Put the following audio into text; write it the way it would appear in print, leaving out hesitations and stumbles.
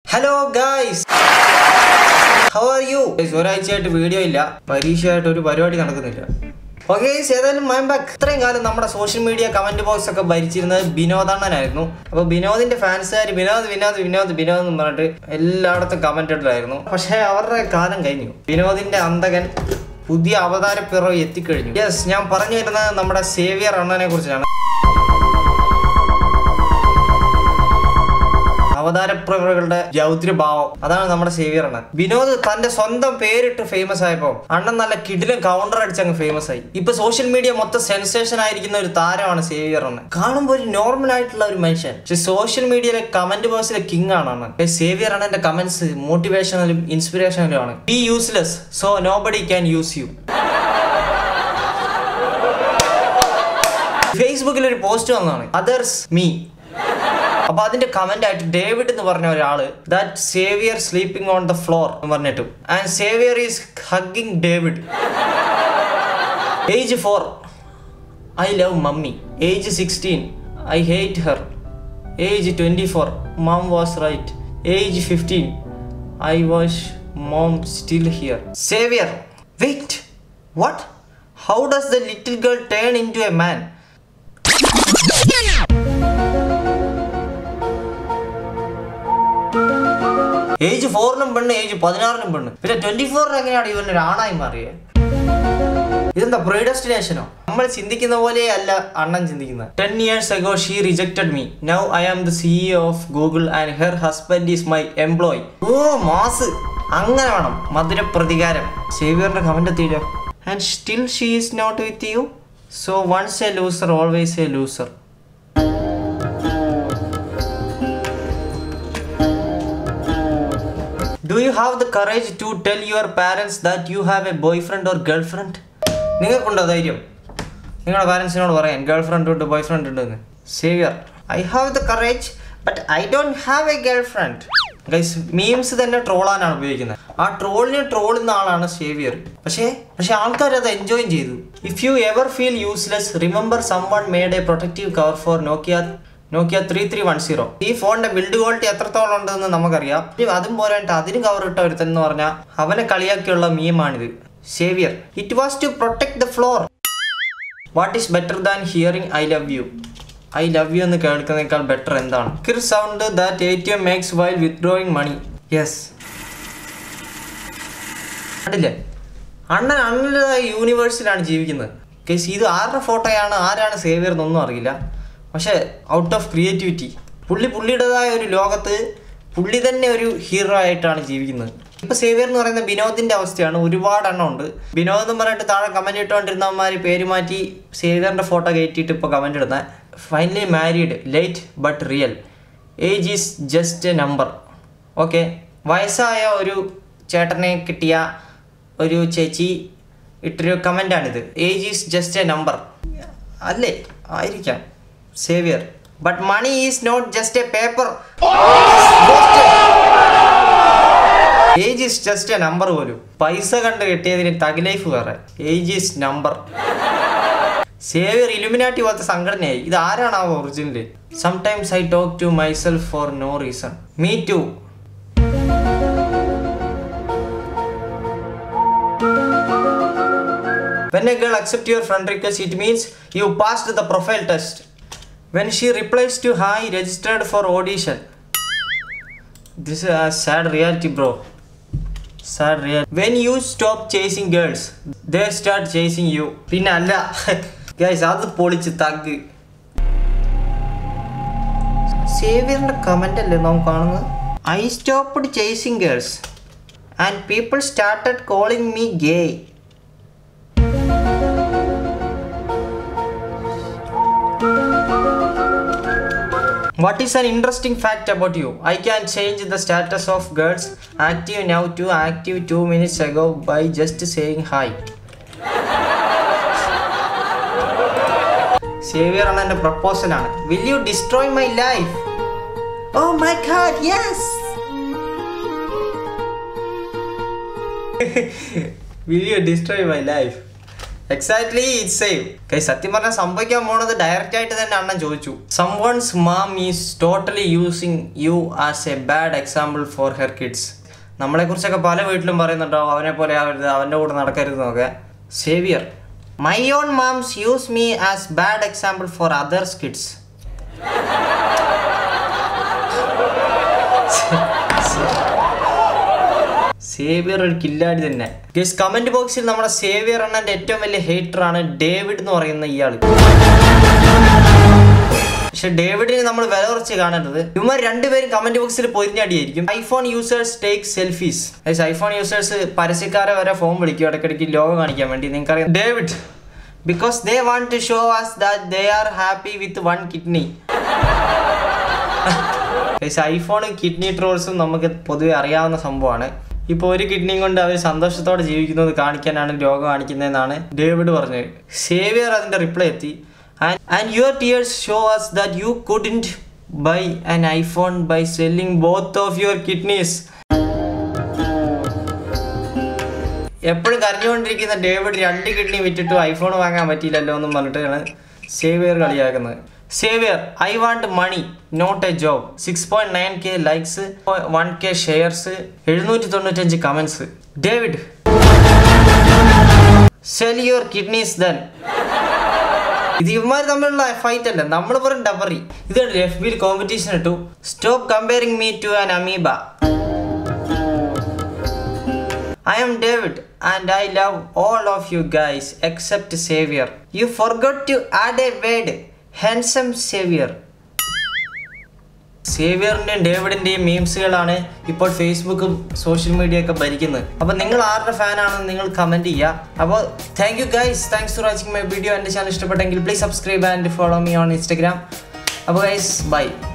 Hello guys, how are you? ഒരാഴ്ചയായിട്ട് video ഇല്ല, പരീക്ഷയായിട്ട് ഒരു പരിപാടി നടക്കുന്നില്ല. ഓക്കെ, ഏതായാലും ഐ ആം ബാക്ക്. ഇത്രയും കാലം നമ്മുടെ സോഷ്യൽ മീഡിയ കമന്റ് ബോക്സ് ഒക്കെ ഭരിച്ചിരുന്നത് ബിനോദണ്ണനായിരുന്നു. അപ്പോൾ ബിനോദിന്റെ ഫാൻസുകാർ വിനോദ് എന്ന് പറഞ്ഞിട്ട് എല്ലായിടത്തും കമന്റ് ഇട്ടായിരുന്നു. പക്ഷേ അവരുടെ കാലം കഴിഞ്ഞു. വിനോദിന്റെ അന്തകൻ പുതിയ അവതാരപ്പിറവ് എത്തിക്കഴിഞ്ഞു. യെസ്, ഞാൻ പറഞ്ഞു വരുന്നത് നമ്മുടെ സേവിയർ അണ്ണനെ കുറിച്ചാണ്. അവതാരപ്രവകളുടെ രൗദ്രഭാവം, അതാണ് നമ്മുടെ സേവിയർ അണ്ണൻ. വിനോദ് തന്റെ സ്വന്തം പേരിട്ട് ഫേമസ് ആയപ്പോ അണ്ണൻ നല്ല കിടിലം കൗണ്ടർ അടിച്ച് അങ്ങ് ഫേമസ് ആയി. ഇപ്പൊ സോഷ്യൽ മീഡിയ മൊത്തം സെൻസേഷൻ ആയിരിക്കുന്ന ഒരു താരമാണ് സേവിയർ അണ്ണൻ. കാണുമ്പോൾ ഒരു നോർമൽ ആയിട്ടുള്ള ഒരു മനുഷ്യൻ, പക്ഷെ സോഷ്യൽ മീഡിയയിലെ കമന്റ് ബോക്സിലെ കിങ് ആണ് അണ്ണൻ. സേവിയർ അണ്ണന്റെ കമന്റ്സ് മോട്ടിവേഷണലും ഇൻസ്പിറേഷണലും ആണ്. Be useless so nobody can use you. ഫേസ്ബുക്കിൽ ഒരു പോസ്റ്റ് വന്നതാണ്, അതേഴ്സ് മീ. അപ്പൊ അതിന്റെ കമന്റ് ആയിട്ട് ഡേവിഡ് എന്ന് പറഞ്ഞ ഒരാള് that Savior sleeping on the floor എന്ന് പറഞ്ഞിട്ടു. And Savior is hugging David. Age 4 I love mummy. Age 16 I hate her. Age 24 mom was right. Age 15 I was mom still here. Savior, wait, what? How does the little girl turn into a man? Age 4-നും പെണ്ണ്, age 16-നും പെണ്ണ്, പിന്നെ 24 എങ്ങനെയാണ് ഇവനൊരു ആണായി മാറിയത്? ഇതെന്താ പ്രീഡെസ്റ്റിനേഷനോ? നമ്മൾ ചിന്തിക്കുന്ന പോലെ അല്ല അണ്ണൻ ചിന്തിക്കുന്നത്. 10 years ago she rejected me. Now I am the CEO of Google and her husband is my employee. Oh mass, അങ്ങനെ വേണം മധുര പ്രതികാരം. സേവിയറിന്റെ കമന്റ് എത്തിയില്ല. And still she is not with you. So once a loser always a loser. Do you have the courage to tell your parents that you have a boyfriend or girlfriend? നിങ്ങൾക്കുണ്ടോ ധൈര്യം നിങ്ങളുടെ പാരൻസിനോട് പറയാൻ girl friend ഉണ്ട്, boy friend ഉണ്ടെന്ന്? Savior, I have the courage but I don't have a girl friend. Guys, memes തന്നെ ട്രോളാനാണ് ഉപയോഗിക്കുന്നത്. ആ ട്രോളിനെ ട്രോളുന്ന ആളാണ് സേവിയർ. പക്ഷേ ആൾക്കാർ അത് എൻജോയ് ചെയ്തു. If you ever feel useless remember someone made a protective cover for Nokia 3310. ഈ ഫോണിന്റെ ബിൽഡ് ക്വാളിറ്റി എത്രത്തോളം ഉണ്ടെന്ന് നമുക്കറിയാം. അതും പോരായിട്ട് അതിന് കവർ ഇട്ട ഒരുത്തൻ എന്ന് പറഞ്ഞാൽ അവനെ കളിയാക്കിയുള്ള മീമാണിത്. Savior, it was to protect the floor. What is better than hearing I love you? I love you എന്ന് കേൾക്കുന്നതിനേക്കാൾ ബെറ്റർ എന്താണ്? കിർ sound that ATM makes while withdrawing money. Yes, കണ്ടില്ലേ, അണ്ണൻ്റെതായ യൂണിവേഴ്സിലാണ് ജീവിക്കുന്നത്. കേസ് ഇത് ആരുടെ ഫോട്ടോയാണ്, ആരാണ് സേവിയർ എന്നൊന്നും അറിയില്ല. പക്ഷെ ഔട്ട് ഓഫ് ക്രിയേറ്റിവിറ്റി പുള്ളിയുടേതായ ഒരു ലോകത്ത് പുള്ളി തന്നെ ഒരു ഹീറോ ആയിട്ടാണ് ജീവിക്കുന്നത്. ഇപ്പൊ സേവിയർ എന്ന് പറയുന്ന വിനോദിന്റെ അവസ്ഥയാണ്. ഒരുപാട് എണ്ണം ഉണ്ട്. വിനോദ് എന്ന് പറഞ്ഞിട്ട് താഴെ കമന്റ് ഇട്ടുകൊണ്ടിരുന്നവന്മാർ പേര് മാറ്റി സേവിയറിന്റെ ഫോട്ടോ കയറ്റിയിട്ട് ഇപ്പൊ കമന്റ് ഇടുന്ന. Finally married, late but real. Age is just a number. Okay, വയസ്സായ ഒരു ചേട്ടനെ കിട്ടിയ ഒരു ചേച്ചി ഇട്ടൊരു കമന്റാണിത്. Age is just a number അല്ലേ? ആയിരിക്കാം Savior. But money is not just a paper. Age is just a number പോലും. പൈസ കണ്ട് കിട്ടിയതിന് തഗ് ലൈഫ് വേറെ. Age is number. Savior illuminati പോലത്തെ സംഘടനയായി. ഇത് ആരാണാവോ original? Sometimes I talk to myself for no reason. Me to. When a girl accepts your friend request, it means you passed the profile test. When she replies to hi, registered for audition. This is a sad reality, bro. Sad reality. When you stop chasing girls, they start chasing you. Pinna alla. Guys, adu polichu tagg. Saviorന്റെ comment അല്ലേ നാം കാണുന്നത്? I stopped chasing girls and people started calling me gay. What is an interesting fact about you? I can change the status of girls active now to active 2 minutes ago by just saying hi. Savior ആണ് proposal ആണ്. Will you destroy my life? Oh my god, yes. Will you destroy my life? Exactly, it's same. Okay, സത്യം പറഞ്ഞാൽ സംഭവിക്കാൻ പോണത് direct ആയിട്ട് തന്നെ അണ്ണൻ ചോദിച്ചു. Someone's mom is totally using you as a bad example for her kids. നമ്മളെ കുറിച്ചൊക്കെ പല വീട്ടിലും പറയുന്നുണ്ടോ അവനെ പോലെ ആവരുത്, അവൻ്റെ കൂടെ നടക്കരുത് എന്നൊക്കെ. Savior, my own moms use me as bad example for others kids. Savior ഒരു കില്ലാടി തന്നെ. ഗയ്സ്, കമന്റ് ബോക്സിൽ നമ്മുടെ സേവിയർ അണ്ണന്റെ ഏറ്റവും വലിയ ഹേറ്റർ ആണ് ഡേവിഡ് എന്ന് പറയുന്ന ഇയാൾ. പക്ഷെ ഡേവിഡിന് നമ്മൾ വില കുറച്ച് കാണേണ്ടത്. ഇവന്മാർ രണ്ടുപേരും കമന്റ് ബോക്സിൽ പൊരിഞ്ഞടിയായിരിക്കും. IPhone users take selfies. IPhone users പരസ്യക്കാരെ വരെ ഫോൺ വിളിക്കും ഇടയ്ക്കിടയ്ക്ക് ലോഗോ കാണിക്കാൻ വേണ്ടി. നിങ്ങൾക്കറിയാം David, because they want to show us that they are happy with one kidney. ഐഫോണും കിഡ്നി ട്രോൾസും നമുക്ക് പൊതുവെ അറിയാവുന്ന സംഭവമാണ്. ഇപ്പോൾ ഒരു കിഡ്നിയും കൊണ്ട് അവർ സന്തോഷത്തോടെ ജീവിക്കുന്നത് കാണിക്കാനാണ് ലോഗോ കാണിക്കുന്നതെന്നാണ് ഡേവിഡ് പറഞ്ഞത്. സേവിയർ അതിൻ്റെ റിപ്ലൈ എത്തി, and your tears show us that you couldn't buy an iPhone by selling both of your kidneys. എപ്പോഴും കരഞ്ഞുകൊണ്ടിരിക്കുന്ന ഡേവിഡ് 2 കിഡ്നി വിറ്റിട്ട് ഐഫോൺ വാങ്ങാൻ പറ്റിയില്ലല്ലോ എന്നും പറഞ്ഞിട്ടാണ് സേവിയർ കളിയാക്കുന്നത്. Savior, I want money not a job. 6.9K likes, 1K shares, 795 comments. David, sell your kidneys then. ഇത് ഇവന്മാർ തമ്മിലുള്ള ഫൈറ്റ് അല്ല, നമ്മൾ പറയും ഡബറി. ഇത് FBയിൽ കോമ്പറ്റീഷൻ ഇട്ടു, stop comparing me to an amoeba. I am David and I love all of you guys except Savior. You forgot to add a word. Handsome Savior. സേവിയറിൻ്റെയും ഡേവിഡിൻ്റെയും മീംസുകളാണ് ഇപ്പോൾ ഫേസ്ബുക്കും സോഷ്യൽ മീഡിയ ഒക്കെ ഭരിക്കുന്നത്. അപ്പോൾ നിങ്ങൾ ആരുടെ ഫാനാണെന്ന് നിങ്ങൾ കമൻറ്റ് ചെയ്യുക. അപ്പോൾ thank you guys, thanks for watching my video. എൻ്റെ ചാനൽ ഇഷ്ടപ്പെട്ടെങ്കിൽ please subscribe and follow me on Instagram. അപ്പോൾ ഗൈസ്, ബൈ.